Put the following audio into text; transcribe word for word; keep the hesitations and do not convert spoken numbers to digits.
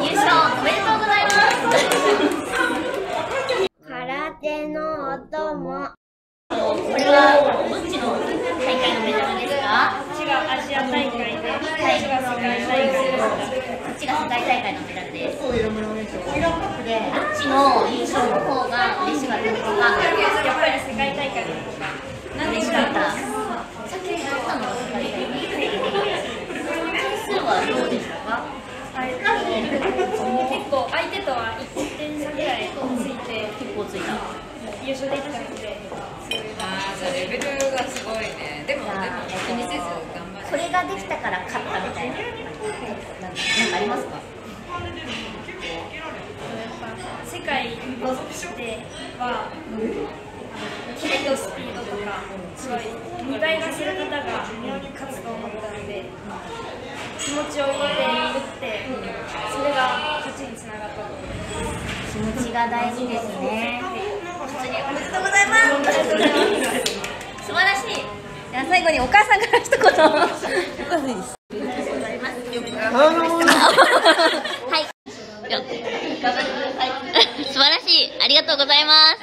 優勝おめでとうございます。 空手のお供。 これはどっちの大会のメダルですか？ こっちがアジア大会で、こっちが世界大会です。 こっちが世界大会のメダルです。どっちの優勝の方が嬉しかったですか？ やっぱり世界大会の方が。 なんでしかった？先に勝ったのが世界大会。点数はどうでしたか？ 結構相手とはいってん差ぐらいついて、 結構ついた。 優勝できたので。 ああ、じゃあレベルがすごいね。でも、でも気にせず頑張る。 これができたから勝ったみたいな。なんかありますか？ 世界では、キレとスピードとか、すごい見栄えがする方が勝つと思ったので、気持ちを入れて打って、それが勝ちにつながったと思います。 気持ちが大事ですね。本当におめでとうございます。素晴らしい。じゃあ最後にお母さんから一言。お母さんです。ありがとうございます。よく頑張りました。はい。頑張ってください。素晴らしい。ありがとうございます。